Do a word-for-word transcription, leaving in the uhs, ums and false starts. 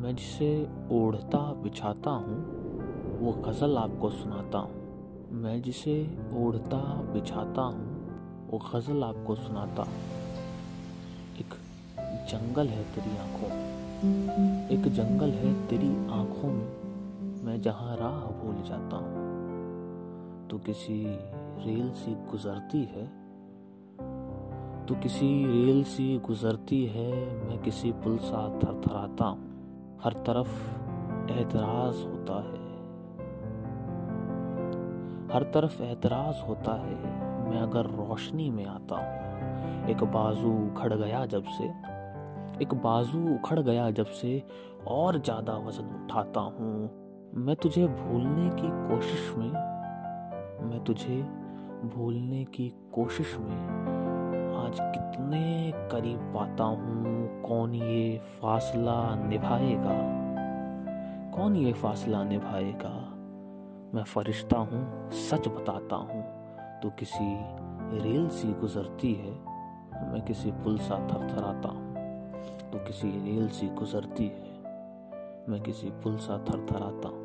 मैं जिसे ओढ़ता बिछाता हूँ वो गज़ल आपको सुनाता हूँ। मैं जिसे ओढ़ता बिछाता हूँ वो गज़ल आपको सुनाता हूँ। एक जंगल है तेरी आँखों में, एक जंगल है तेरी आँखों में, मैं जहाँ राह भूल जाता हूँ। तू किसी रेल सी गुजरती है, तू किसी रेल सी गुजरती है, मैं किसी पुल सा थरथराता हूँ। हर तरफ एतराज होता है, हर तरफ एतराज होता है, मैं अगर रोशनी में आता हूँ। एक बाजू उखड़ गया जब से, एक बाजू उखड़ गया जब से और ज्यादा वजन उठाता हूँ। मैं तुझे भूलने की कोशिश में, मैं तुझे भूलने की कोशिश में आज कितने करीब पाता हूँ। कौन ये फासला निभाएगा, कौन ये फासला निभाएगा। मैं फरिश्ता हूँ सच बताता हूँ, तू किसी रेल सी गुजरती है, मैं किसी पुल सा थरथराता हूँ। तू किसी रेल सी गुजरती है, मैं किसी पुल सा थरथराता हूँ।